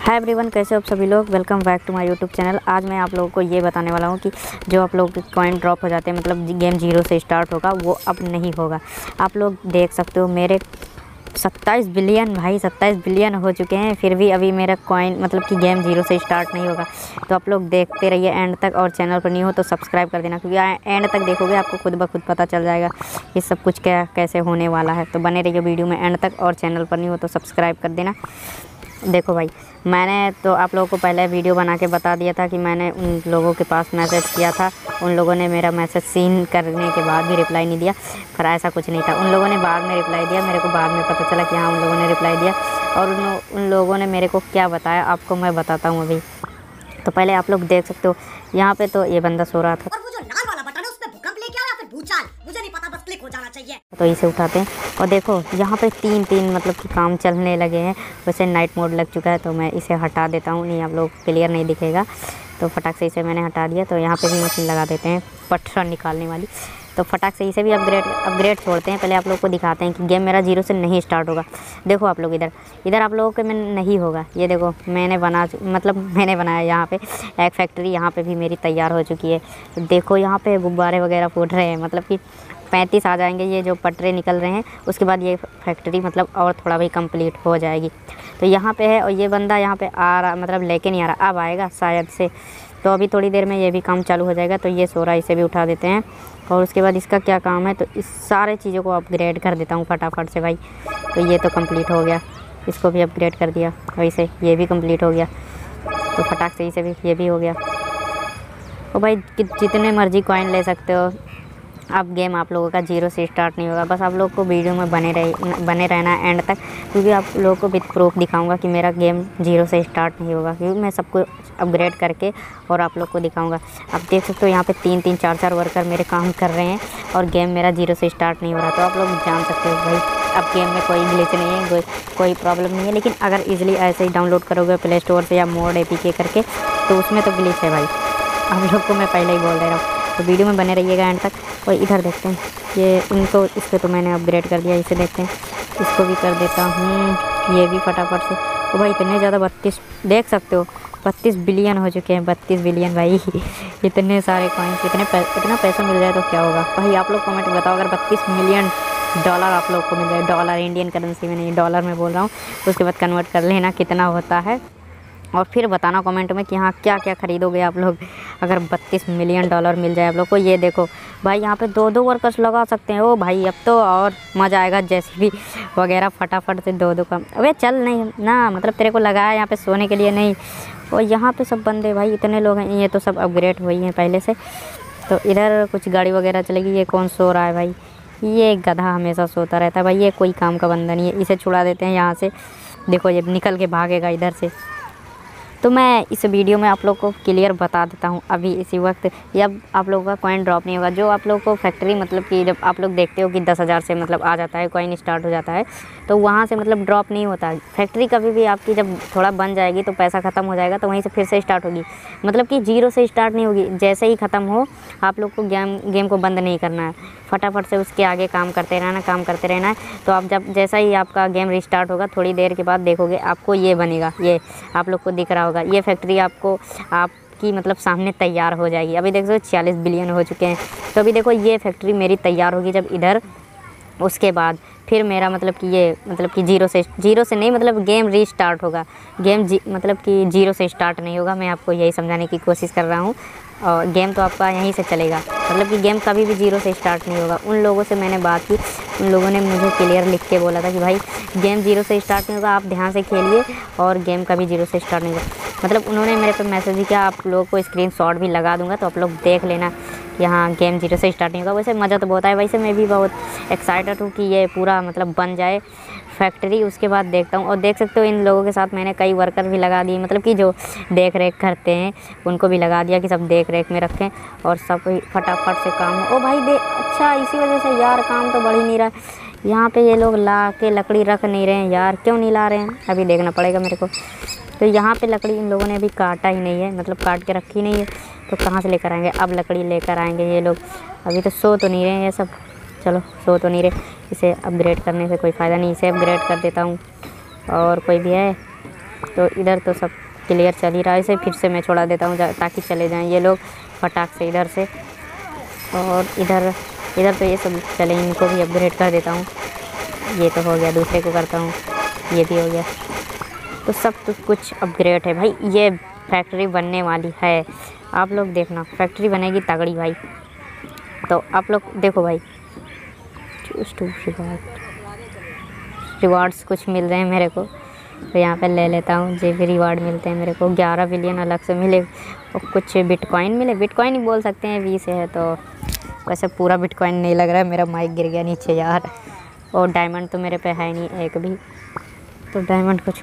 Hi everyone, कैसे हो आप सभी लोग। Welcome back to my YouTube channel. आज मैं आप लोगों को ये बताने वाला हूँ कि जो आप लोग कॉइन ड्रॉप हो जाते हैं, मतलब गेम जीरो से स्टार्ट होगा, वो अब नहीं होगा। आप लोग देख सकते हो मेरे 27 बिलियन भाई 27 बिलियन हो चुके हैं, फिर भी अभी मेरा कॉइन मतलब कि गेम जीरो से स्टार्ट नहीं होगा। तो आप लोग देखते रहिए एंड तक, और चैनल पर नहीं हो तो सब्सक्राइब कर देना, क्योंकि एंड तक देखोगे आपको खुद ब खुद पता चल जाएगा ये सब कुछ क्या कैसे होने वाला है। तो बने रहिए वीडियो में एंड तक, और चैनल पर नहीं हो तो सब्सक्राइब कर देना। देखो भाई, मैंने तो आप लोगों को पहले वीडियो बना के बता दिया था कि मैंने उन लोगों के पास मैसेज किया था। उन लोगों ने मेरा मैसेज सीन करने के बाद भी रिप्लाई नहीं दिया, पर ऐसा कुछ नहीं था। उन लोगों ने बाद में रिप्लाई दिया, मेरे को बाद में पता चला कि हाँ उन लोगों ने रिप्लाई दिया। और उन लोगों ने मेरे को क्या बताया आपको मैं बताता हूँ अभी। तो पहले आप लोग देख सकते हो यहाँ पे तो ये बंदा सो रहा था, और वो जो लाल वाला बटन है उस पे भूकंप लेके आओ या फिर भूचाल, मुझे नहीं पता, बस क्लिक हो जाना चाहिए। तो इसे उठाते हैं और देखो यहाँ पे तीन मतलब कि काम चलने लगे हैं। वैसे नाइट मोड लग चुका है तो मैं इसे हटा देता हूँ, नहीं आप लोग क्लियर नहीं दिखेगा। तो फटाक से इसे मैंने हटा दिया। तो यहाँ पे भी मशीन लगा देते हैं पत्थर निकालने वाली। तो फटाक से इसे भी अपग्रेड छोड़ते हैं। पहले आप लोग को दिखाते हैं कि गेम मेरा जीरो से नहीं स्टार्ट होगा। देखो आप लोग इधर आप लोगों के में नहीं होगा। ये देखो मैंने बनाया यहाँ पे एक फैक्ट्री, यहाँ पे भी मेरी तैयार हो चुकी है। तो देखो यहाँ पे गुब्बारे वगैरह फूट रहे हैं, मतलब कि 35 आ जाएंगे ये जो पटरे निकल रहे हैं। उसके बाद ये फैक्ट्री मतलब और थोड़ा भी कंप्लीट हो जाएगी। तो यहाँ पे है, और ये बंदा यहाँ पे आ रहा, मतलब लेके नहीं आ रहा, अब आएगा शायद से। तो अभी थोड़ी देर में ये भी काम चालू हो जाएगा। तो ये सो रहा, इसे भी उठा देते हैं। और उसके बाद इसका क्या काम है, तो इस सारे चीज़ों को अपग्रेड कर देता हूँ फटाफट से भाई। तो ये तो कंप्लीट हो गया, इसको भी अपग्रेड कर दिया। वैसे ये भी कंप्लीट हो गया, तो फटाक से इसे भी ये भी हो गया। तो भाई जितने मर्जी कॉइन ले सकते हो। अब गेम आप लोगों का जीरो से स्टार्ट नहीं होगा। बस आप लोग को वीडियो में बने रहना एंड तक, क्योंकि आप लोगों को विद प्रूफ दिखाऊंगा कि मेरा गेम जीरो से स्टार्ट नहीं होगा, क्योंकि मैं सबको अपग्रेड करके और आप लोग को दिखाऊंगा। आप देख सकते हो यहाँ पे 3-3 4-4 वर्कर मेरे काम कर रहे हैं, और गेम मेरा जीरो से स्टार्ट नहीं हो रहा। तो आप लोग जान सकते हो भाई अब गेम में कोई ग्लिच नहीं है, कोई प्रॉब्लम नहीं है। लेकिन अगर ईजिली ऐसे ही डाउनलोड करोगे प्ले स्टोर से या मोड APK करके, तो उसमें तो ग्लिच है भाई, आप लोग को मैं पहले ही बोल दे रहा हूँ। तो वीडियो में बने रहिएगा एंड तक। और इधर देखते हैं ये इनको, इसको तो मैंने अपग्रेड कर दिया। इसे देखते हैं, इसको भी कर देता हूँ, ये भी फटाफट से। तो भाई इतने ज़्यादा 32 देख सकते हो, 32 बिलियन हो चुके हैं। 32 बिलियन भाई इतने सारे कॉइन्स, इतना पैसा मिल जाए तो क्या होगा भाई। आप लोग कमेंट में बताओ, अगर 32 मिलियन डॉलर आप लोग को मिल जाए, डॉलर इंडियन करेंसी में नहीं, डॉलर में बोल रहा हूँ, उसके बाद कन्वर्ट कर लेना कितना होता है, और फिर बताना कमेंट में कि हाँ क्या क्या ख़रीदोगे आप लोग अगर 32 मिलियन डॉलर मिल जाए आप लोग को। ये देखो भाई यहाँ पे 2-2 वर्कर्स लगा सकते हैं। ओ भाई अब तो और मज़ा आएगा, JCB वगैरह फटाफट से 2-2 का। अबे चल नहीं ना, मतलब तेरे को लगाया यहाँ पे सोने के लिए नहीं। और यहाँ पे सब बंदे भाई इतने लोग हैं, ये तो सब अपग्रेड हुई हैं पहले से। तो इधर कुछ गाड़ी वगैरह चलेगी। ये कौन सो रहा है भाई, ये गधा हमेशा सोता रहता है भाई, ये कोई काम का बंदा नहीं है। इसे छुड़ा देते हैं यहाँ से, देखो ये निकल के भागेगा इधर से। तो मैं इस वीडियो में आप लोग को क्लियर बता देता हूँ अभी इसी वक्त, जब आप लोगों का कॉइन ड्रॉप नहीं होगा। जो आप लोग को फैक्ट्री मतलब कि जब आप लोग देखते हो कि 10,000 से मतलब आ जाता है, कॉइन स्टार्ट हो जाता है, तो वहाँ से मतलब ड्रॉप नहीं होता है। फैक्ट्री कभी भी आपकी जब थोड़ा बन जाएगी तो पैसा ख़त्म हो जाएगा, तो वहीं से फिर से स्टार्ट होगी। मतलब कि जीरो से स्टार्ट नहीं होगी। जैसे ही ख़त्म हो आप लोग को गेम को बंद नहीं करना है, फटाफट से उसके आगे काम करते रहना है। तो आप जैसा ही आपका गेम रिस्टार्ट होगा, थोड़ी देर के बाद देखोगे आपको ये बनेगा, ये आप लोग को दिख रहा होगा, ये फैक्ट्री आपकी मतलब सामने तैयार हो जाएगी। अभी देखो 40 बिलियन हो चुके हैं। तो अभी देखो ये फैक्ट्री मेरी तैयार होगी जब इधर, उसके बाद फिर मेरा मतलब कि ये मतलब कि जीरो से नहीं, मतलब गेम रीस्टार्ट होगा। मतलब कि जीरो से स्टार्ट नहीं होगा। मैं आपको यही समझाने की कोशिश कर रहा हूँ। और गेम तो आपका यहीं से चलेगा, मतलब कि गेम कभी भी जीरो से स्टार्ट नहीं होगा। उन लोगों से मैंने बात की, उन लोगों ने मुझे क्लियर लिख के बोला था कि भाई गेम जीरो से स्टार्ट नहीं होगा, आप ध्यान से खेलिए, और गेम कभी जीरो से स्टार्ट नहीं होगा। मतलब उन्होंने मेरे पे मैसेज भी किया, आप लोगों को स्क्रीनशॉट भी लगा दूंगा, तो आप लोग देख लेना कि हाँ गेम जीरो से स्टार्ट नहीं होगा। वैसे मज़ा तो बहुत आया, वैसे मैं भी बहुत एक्साइटेड हूँ कि ये पूरा मतलब बन जाए फैक्ट्री। उसके बाद देखता हूँ। और देख सकते हो इन लोगों के साथ मैंने कई वर्कर भी लगा दिए, मतलब कि जो देख रेख करते हैं उनको भी लगा दिया कि सब देख रेख में रखें, और सब फटाफट से काम हो। ओ भाई अच्छा इसी वजह से यार काम तो बढ़ ही नहीं रहा। यहाँ पे ये लोग ला के लकड़ी रख नहीं रहे हैं यार, क्यों नहीं ला रहे हैं, अभी देखना पड़ेगा मेरे को। तो यहाँ पे लकड़ी इन लोगों ने अभी काटा ही नहीं है, मतलब काट के रखी नहीं है, तो कहाँ से लेकर आएंगे। अब लकड़ी लेकर आएंगे ये लोग। अभी तो सो तो नहीं रहे हैं ये सब, चलो सो तो नहीं रहे। इसे अपग्रेड करने से कोई फ़ायदा नहीं, इसे अपग्रेड कर देता हूँ। और कोई भी है तो इधर तो सब क्लियर चल ही रहा है। इसे फिर से मैं छोड़ा देता हूँ ताकि चले जाएं ये लोग फटाक से इधर से। और इधर तो ये सब चले, इनको भी अपग्रेड कर देता हूँ। ये तो हो गया, दूसरे को करता हूँ, ये भी हो गया। तो सब तो कुछ अपग्रेड है भाई। ये फैक्ट्री बनने वाली है, आप लोग देखना, फैक्ट्री बनेगी तगड़ी भाई। तो आप लोग देखो भाई, रिवार्ड्स कुछ मिल रहे हैं मेरे को, तो यहाँ पे ले लेता हूँ। जो भी रिवार्ड मिलते हैं मेरे को 11 बिलियन अलग से मिले और कुछ बिटकॉइन मिले, बिटकॉइन ही बोल सकते हैं, 20 है। तो वैसे पूरा बिटकॉइन नहीं लग रहा है, मेरा माइक गिर गया नीचे यार। और डायमंड तो मेरे पे है नहीं एक भी, तो डायमंड कुछ